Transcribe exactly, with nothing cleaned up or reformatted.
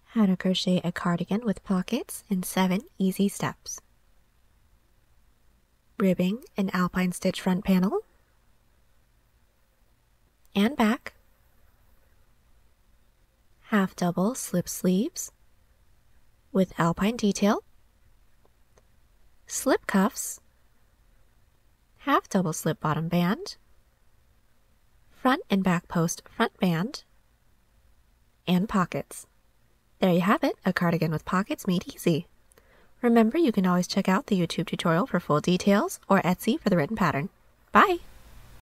How to crochet a cardigan with pockets in seven easy steps. Ribbing an alpine stitch front panel and back, half double slip sleeves with alpine detail, slip cuffs, half double slip bottom band, front and back post front band, and pockets. There you have it, a cardigan with pockets made easy. Remember, you can always check out the YouTube tutorial for full details or Etsy for the written pattern. Bye!